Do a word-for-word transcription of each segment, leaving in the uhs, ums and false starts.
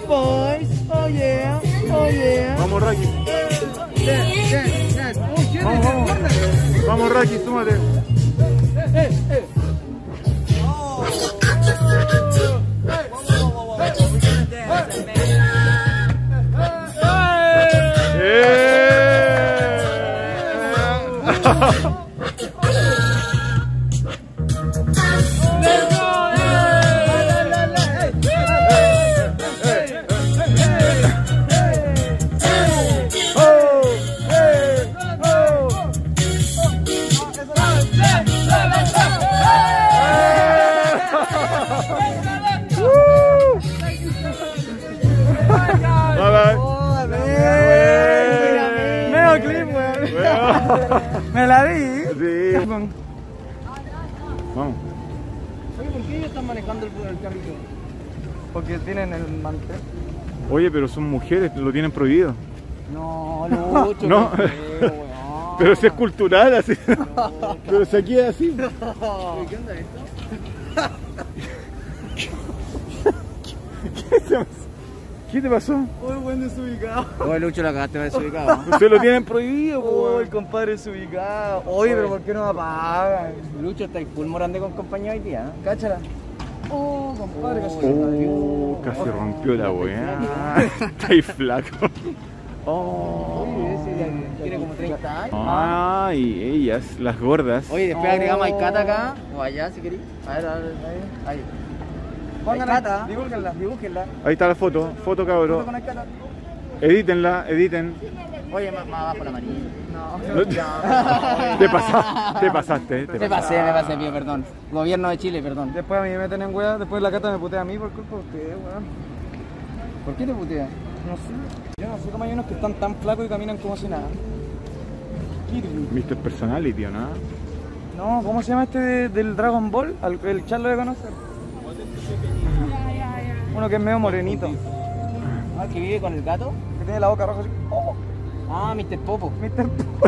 boys. Oh yeah, oh yeah. Vamos, Raki. Vamos, vamos. Vamos, Raki, súmate. Eh, eh. Me la di. Sí. Vamos. Oye, ¿por qué ellos están manejando el, el carrito? Porque tienen el mantel. Oye, pero son mujeres, lo tienen prohibido. No, Lucho. No. Feo, pero si es cultural, así. No. Pero si aquí es así. No. ¿Qué onda esto? ¿Qué te pasó? ¿Qué te pasó? Uy, buen desubicado. Oye, Lucho, la cagaste desubicado. Ustedes lo tienen prohibido, Uy, pues. el compadre desubicado. Oye, pero ¿por qué no me apagan? Lucho, estáis full morande con compañía hoy día, ¿eh? Cáchala. Oh, compadre, casi. Oh, casi rompió la weá. Está ahí flaco. Oh. Oye, ese tiene como treinta años. Ay, ellas, las gordas. Oye, después agregamos a Ikata acá, o allá si queréis. A ver, a ver, ahí. ahí. Pónganla, dibújenla, dibújenla. Ahí está la foto, foto cabrón. Foto con Ikata. Edítenla, editen. Oye, más, más abajo la amarilla. No, No, te pasaste, te pasaste. Te me pasé, me pasé, pido perdón. Gobierno de Chile, perdón. Después a mí me meten en weá, después la Cata me putea a mí por culpa de ustedes, weón. ¿Por qué te puteas? No sé. Yo no sé cómo hay unos que están tan flacos y caminan como si nada. Kirby. mister Personality, ¿o no? No, ¿cómo se llama este de- del Dragon Ball? Al- El Charlo de conocer. Uno que es medio morenito. Ah, que vive con el gato. Que tiene la boca roja así. Oh, Ah, mister Popo. mister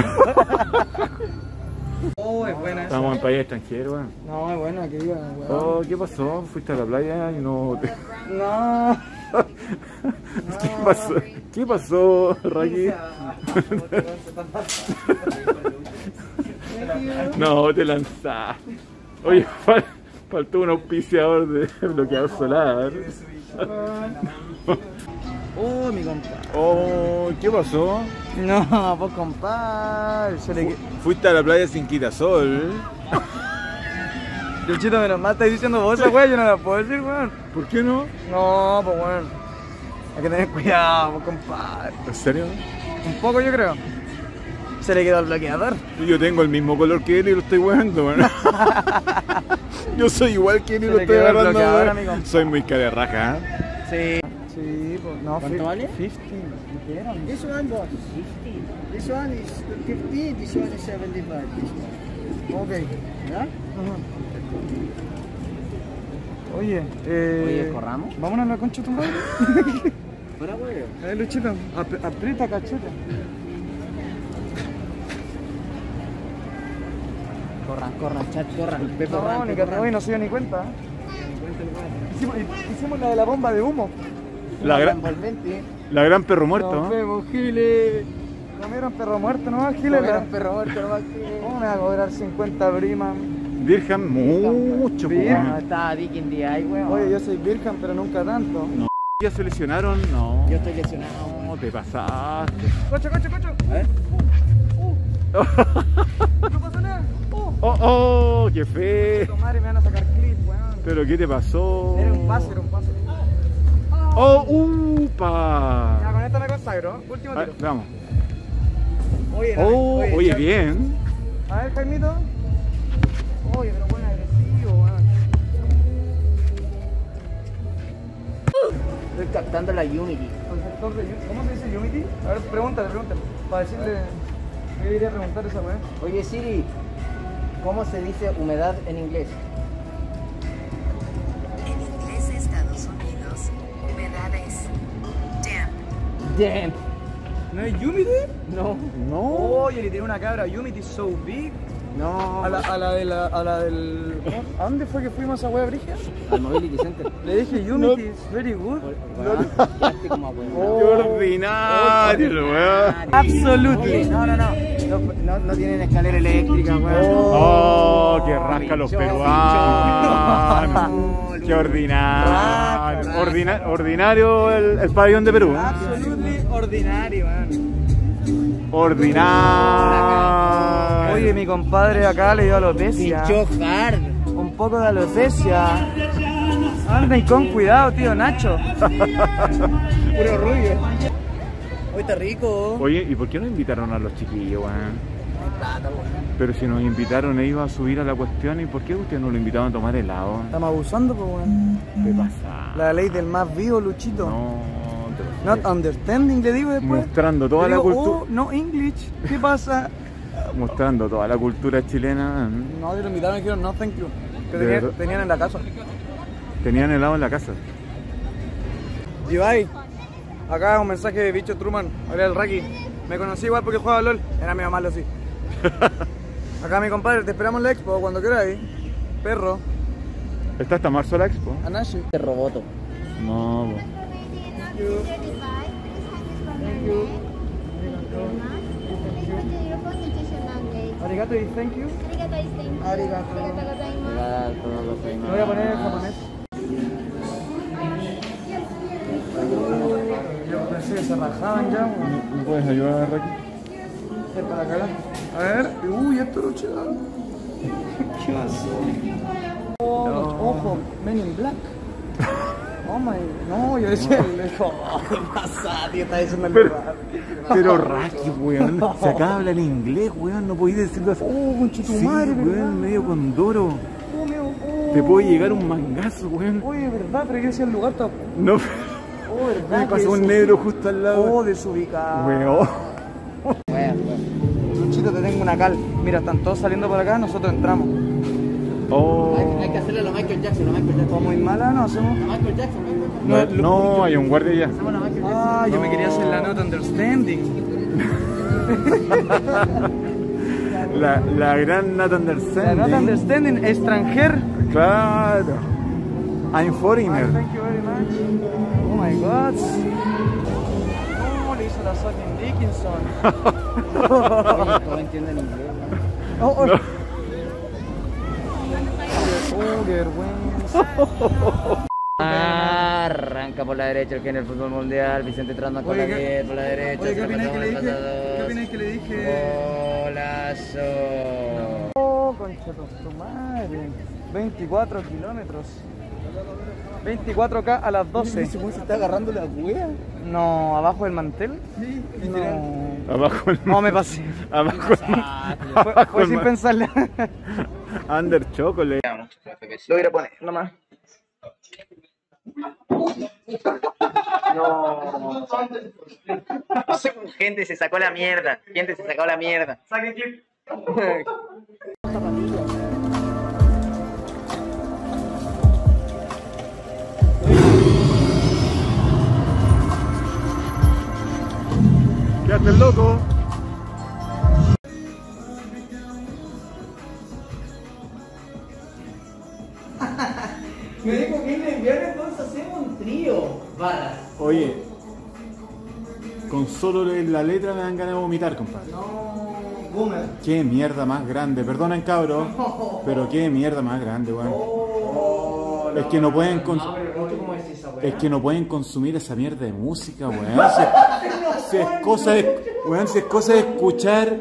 Oh, es buena esa. Estamos en país extranjero, weón. No, es buena, que diga, weón. Oh, ¿qué pasó? ¿Fuiste a la playa y no te... No. ¿Qué pasó? ¿Qué pasó, Raki? No, te lanzaste. Oye, fal- faltó un auspiciador de bloqueador solar. Oh, mi compadre. Oh, ¿qué pasó? No, pues compadre. Se le... Fuiste a la playa sin quitasol. Luchito, menos mal estáis diciendo vos esa weá, yo no la puedo decir, weón. ¿Por qué no? No, pues weón. Hay que tener cuidado, pues, compadre. ¿En serio? Un poco yo creo. Se le quedó el bloqueador. Yo tengo el mismo color que él y lo estoy weando, weón. Yo soy igual que él y Se lo le estoy quedó el agarrando, bloqueador, weón. amigo. Soy muy cara de raja, ¿eh? Sí. Sí, pues no. ¿Cuánto fi- vale? cincuenta. Dijeron. This one, boss. This one is fifty, this one is seventy-five. Ok. Yeah? Oye, eh. Oye, ¿corramos? Vámonos a la concha de tu madre. Fuera, güey. A ver, Luchito, ap- aprieta cachete. Corran, corran, chat, corran. Pepe, No, corran, ni Pepe, que hoy no se dio ni cuenta. Hicimos, hicimos la de la bomba de humo. La, gran, Envolvente. la gran perro muerto, Nos ¿no? vemos, Giles. Comieron perro muerto, ¿no? Giles. Comieron perro muerto, no más que... ¿Cómo me va a cobrar cincuenta primas? Virgen, mucho, Virgen. weón. No, estaba Dick in the Eye, weón. Oye, yo soy virgen, pero nunca tanto. No, ya se lesionaron, no. Yo estoy lesionado. No, te pasaste. Cocho, cocho, cocho. A ver. No pasa nada. Oh. Oh, oh, qué fe. Tu madre me van a sacar clip, weón. Pero ¿qué te pasó? Era un pase, era un pase. Oh, upa. Ya, con esta me consagro. Último A ver, tiro. vamos. Oye, Oh, oye, Chavi. bien. A ver, Jaimito. Oye, pero bueno, agresivo, weón. Estoy captando la Unity. Conceptor de Unity. ¿Cómo se dice Unity? A ver, pregúntale, pregúntale. Para decirle. Yo iría a preguntar esa weá. Oye, Siri, ¿cómo se dice humedad en inglés? En inglés de Estados Unidos, humedad es damp. Damn. ¿No es Unity? No. No. Oye, le tiré una cabra. Unity is so big. No, A la, a la de la, a la del... ¿A dónde fue que fuimos a Hueá Brigia? al Mobility Center. Le dije Unity, it's very good. Weón, quedaste como weón. ¡Qué ordinario, el weón! Absolutely. No, no, no. No, no, no tienen escalera eléctrica, weón. ¡Oh, que rasca los Pinchó, peruanos! pinchó. ¡Qué ordinario! Rasca, rasca. Ordina- ordinario el, el pabellón de Perú. Absolutely ordinario, man. Ordinario. Oye, mi compadre acá le dio alopecia. Pinchó hard. Un poco de alopecia. Anden con cuidado, tío Nacho. Puro rubio. Hoy está rico. Oye, ¿y por qué no invitaron a los chiquillos, weón? Hay plata, weón. Pero si nos invitaron, ellos a subir a la cuestión, ¿y por qué ustedes no lo invitaron a tomar helado? Estamos abusando, pues, weón. ¿Qué pasa? La ley del más vivo, Luchito. No, te lo Not sé. understanding, le digo después. Mostrando toda Le la digo, cultura. oh, no English. ¿Qué pasa? Mostrando toda la cultura chilena. No, si lo invitaron y dijeron no, thank you. Que De tenían, verdad. tenían en la casa. Tenían helado en la casa. Ibai, acá un mensaje de bicho Truman. Hola el Raki. Me conocí igual porque jugaba LOL. Era medio malo, sí. Acá mi compadre, te esperamos en la expo cuando queráis. Perro. ¿Está hasta marzo la expo? Anashi. Este roboto. No, po. Arigato y thank you. Arigato. Legal, todo lo que hay. Me voy a poner en japonés. Yo pensé que se rajaban ya. weón. ¿Me puedes ayudar, Raki? Ven para acá. A ver. Uy, esto lo chido. ¿Qué pasó? Oh, ojo, Men in Black. Oh my, no, yo decía, le dijo, oh, ¿qué pasa, tío? Está diciendo el Pero- lugar. Pero Raki, weón. Se acaba habla en inglés, weón. No podéis decirlo así. Oh, concha tu Sí, madre, ¿verdad? weón, medio condoro. Oh, mío, oh. Te puede llegar un mangazo, weón. Oye, ¿verdad? Pero yo decía el lugar está... No, Oh, ¿verdad? me que pasó un desubi- negro justo al lado. Oh, desubicado. Weón. Weón, weón. Luchito, te tengo una cal. Mira, están todos saliendo por acá, nosotros entramos. Oh. Hay, hay que hacerle a la Michael Jackson, la Michael Jackson. ¿Como muy mala no hacemos? La Michael Jackson, Michael Jackson. No, no, hay un guardia ya. Hacemos la Michael Jackson. Ah, yo me No. quería hacer la not understanding. La, la gran not La understanding. not understanding, extranjer. Claro. I'm foreigner. Thank you very much. Oh my god. Oh, le hizo la Sonia Dickinson. Todos entienden inglés. Oh, oh. No. Oh, qué vergüenza. Arranca por la derecha el que en el fútbol mundial. Vicente entrando con Oye, la ¿qué- diez, por la derecha. Oye, ¿qué se la opináis que le pasamos dije? al pasador. ¿Qué opináis que le dije? Golazo. Oh, concha de tu madre. veinticuatro kilómetros. veinticuatro K a las doce. ¿Ese güey se está agarrando la wea? No, abajo del mantel. Sí, No. Abajo el No, me pasé. Abajo el Fue, abajo fue el sin ma- pensarle. Under chocolate. Lo voy a ir a poner nomás. No. Gente se sacó la mierda. Gente se sacó la mierda. Saquen clip. Quédate el loco. Me dijo que iba a enviar, entonces hacemos un trío. Barras. Oye, con solo leer la letra me dan ganas de vomitar, compadre. No, boomer. Qué mierda más grande. Perdonen, cabros, pero qué mierda más grande, weón. Oh, Es que no pueden cons- ¿Cómo es esa weá? es que no pueden consumir esa mierda de música, weón. Si, si es cosa de, weón, si es cosa de escuchar.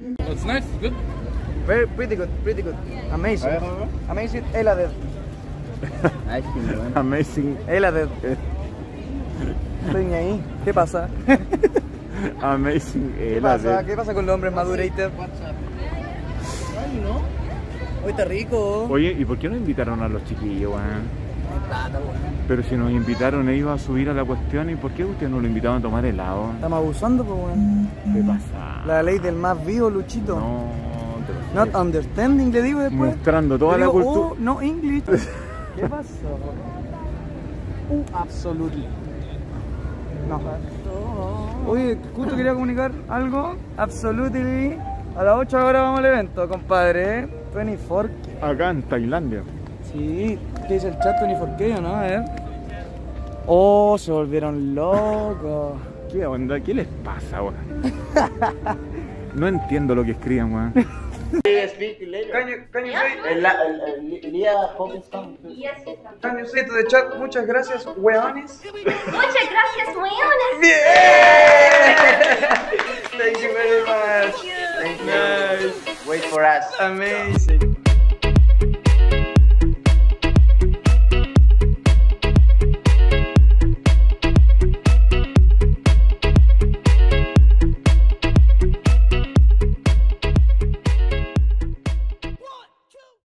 Very pretty good, pretty good. Amazing. Amazing. Elader. Ay, sí, weón. Amazing, Elader. Estoy ni ahí. ¿Qué pasa? amazing. ¿Qué eh, la pasa? de- ¿Qué pasa con los hombres madurated? Ay, ¿no? Hoy está rico. Oye, ¿y por qué no invitaron a los chiquillos, weón? Hay plata, weón. Pero si nos invitaron ellos a subir a la cuestión, ¿y por qué ustedes no lo invitaron a tomar helado? Estamos abusando, pues, weón. ¿Qué pasa? La ley del más vivo, Luchito. No, te lo sé. Not understanding, le digo después. Mostrando toda Le la digo, cultura. oh, no English. ¿Qué pasó? Uh, absolutely. No. Oye, justo quería comunicar algo. Absolutely A las ocho ahora vamos al evento, compadre. ¿eh? veinticuatro. Acá en Tailandia. Sí, ¿qué dice el chat? veinticuatro, ¿no? A ver. Oh, se volvieron locos. ¿Qué onda? ¿Qué les pasa, weón? No entiendo lo que escriben, weón. Can you, can you say, can you say to the chat, muchas gracias, weones? Muchas gracias, weones. Bien! Thank you very much. Thank you. Nice. Wait for us. Amazing.